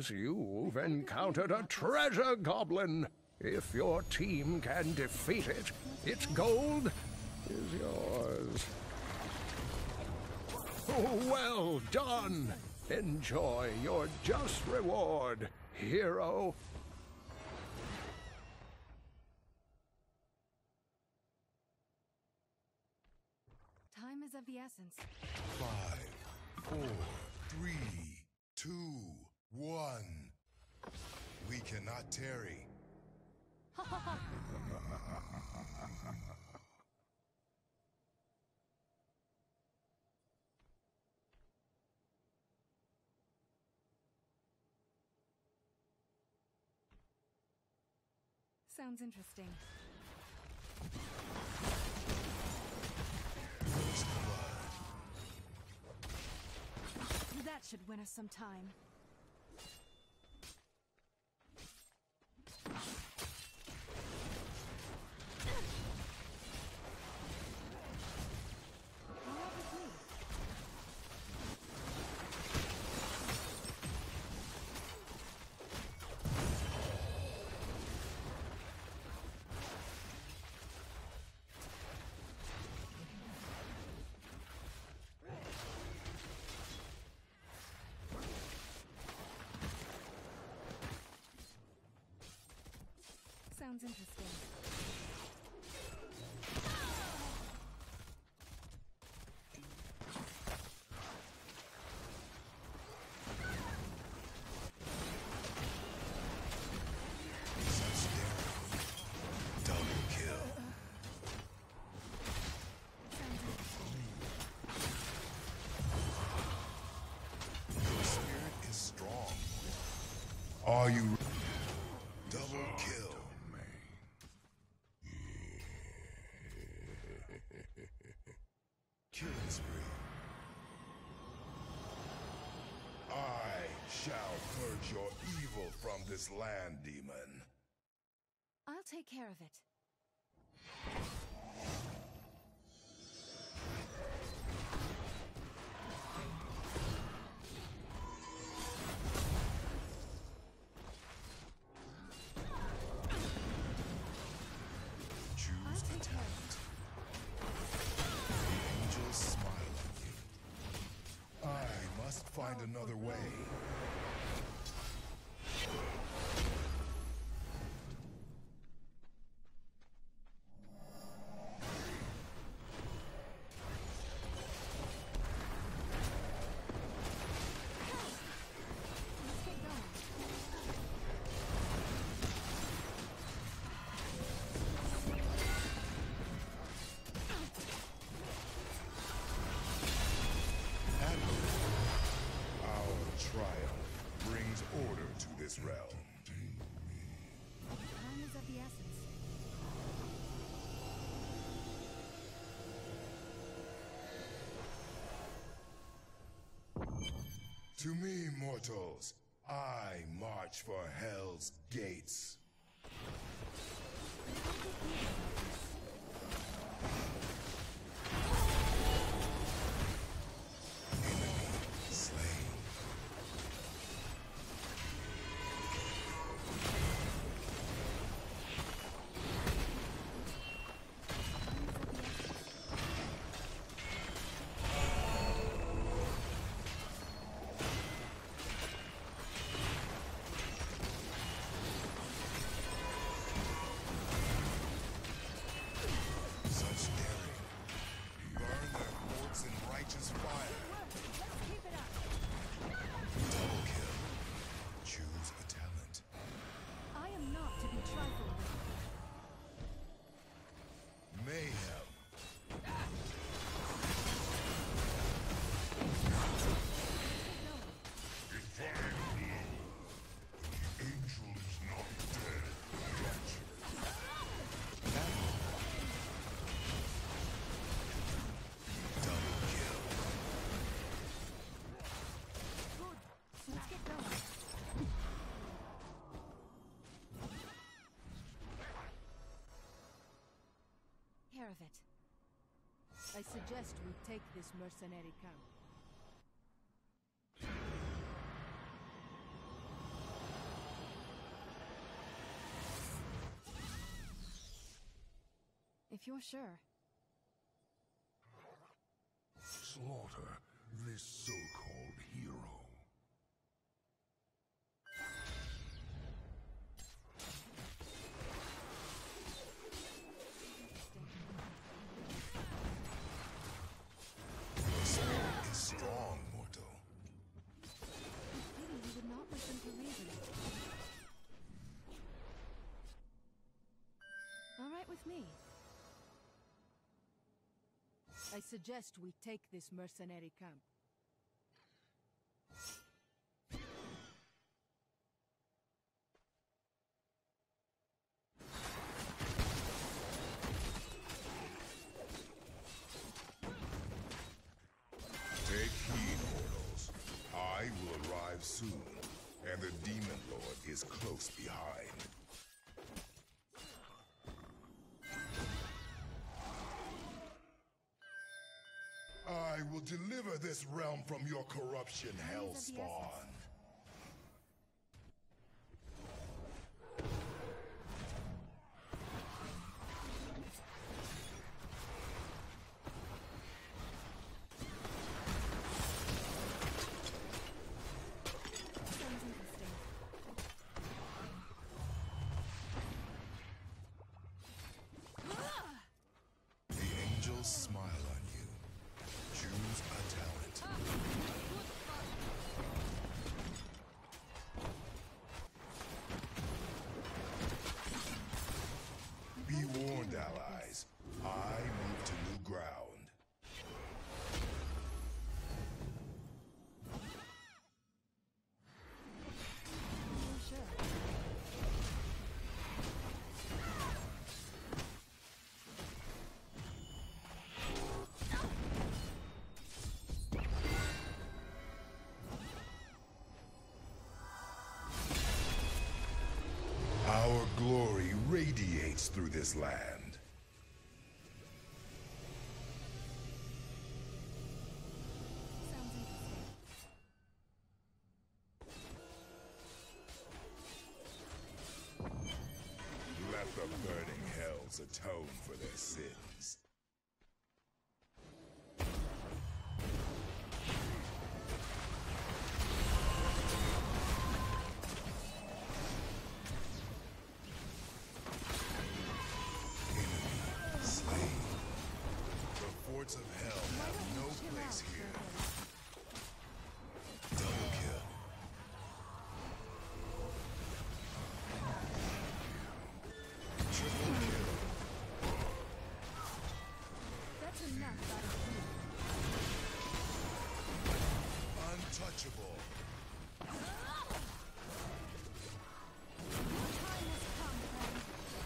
You've encountered a Treasure Goblin. If your team can defeat it, its gold is yours. Well done! Enjoy your just reward, hero. Time is of the essence. 5, 4, 3, 2, 1. We cannot tarry. Sounds interesting. That should win us some time. Sounds interesting. Double kill. Your spirit is strong. Are you double kill? Killing spree. I shall purge your evil from this land, demon. I'll take care of it. Choose the talent. The angels smile at you. I must find another way. Our triumph brings order to this realm. Time is of the essence. To me, mortals, I march for Hell's gates. Enemy slain. Such daring. Burn their forts in righteous fire. Let's keep it up. Double kill. Choose a talent. I am not to be trifled with. Mayhem. Define blow. The angel is not dead yet. Double kill. Good. Let's get going. Care of it. I suggest we take this mercenary camp. If you're sure. Slaughter this so-called hero. Your spirit is strong, mortal. Pity you would not listen to reason. All right with me. I suggest we take this mercenary camp. Take heed, mortals. I will arrive soon, and the Demon Lord is close behind. I will deliver this realm from your corruption, Hellspawn. Sounds interesting. The angels smile on you. Choose a talent. Be warned, allies. I move to new ground. You're sure. Our glory radiates through this land. Sounds interesting. Let the burning hells atone for their sins. Enemy slain. The forts of hell have no place here. Double kill. Triple kill. That's enough out of you. Untouchable. Your time has come, friend.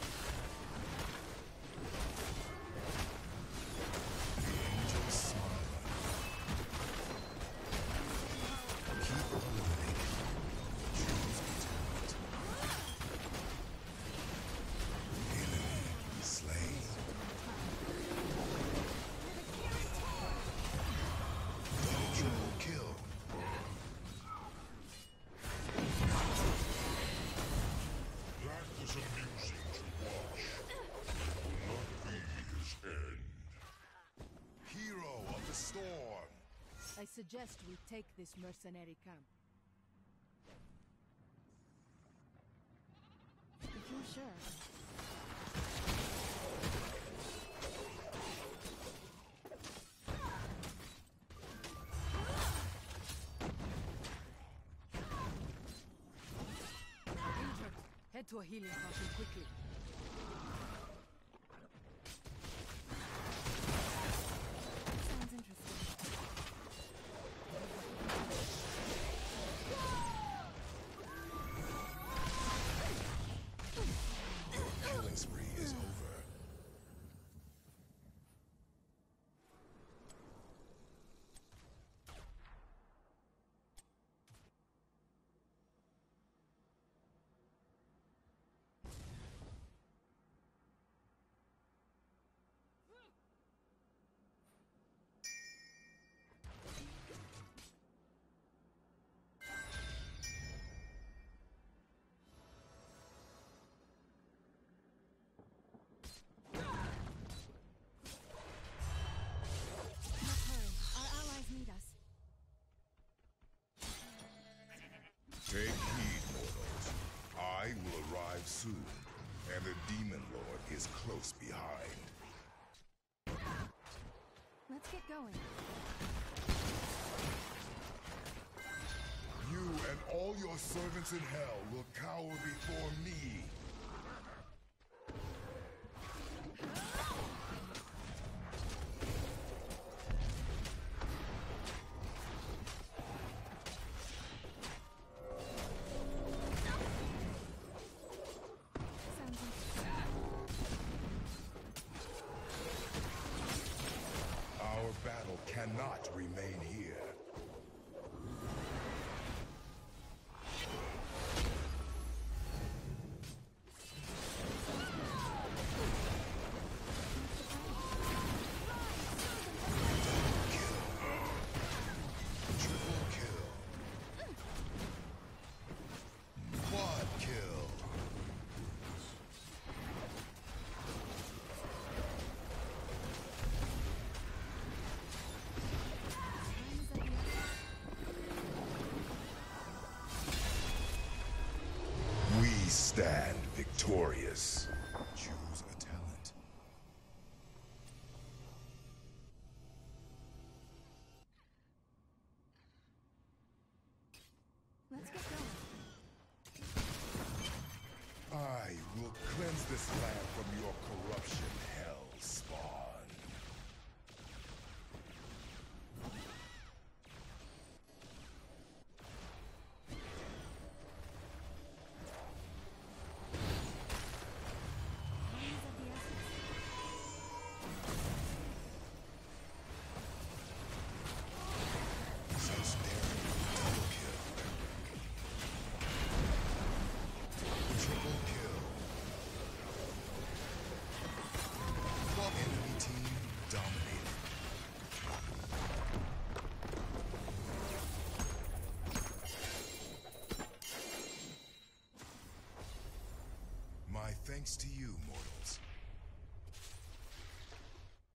The angels smile. Keep illuminating. Choose a talent. Enemy slain. Triple kill. That was amusing to watch. Not be his end. Hero of the storm. I suggest we take this mercenary camp. If you're sure. Injured. Head to a healing potion quickly. Sounds interesting. Your killing spree is over. arrive soon, and a demon lord is close behind. Let's get going. You and all your servants in hell will cower before me. Our battle cannot remain here. Triple kill. Quad kill. We stand victorious. Choose a talent. Let's get going. I will cleanse this land from your corruption, hell spawn. Time is of the essence. Such daring, double kill. Triple kill. Enemy team dominated. My thanks to you, mortal.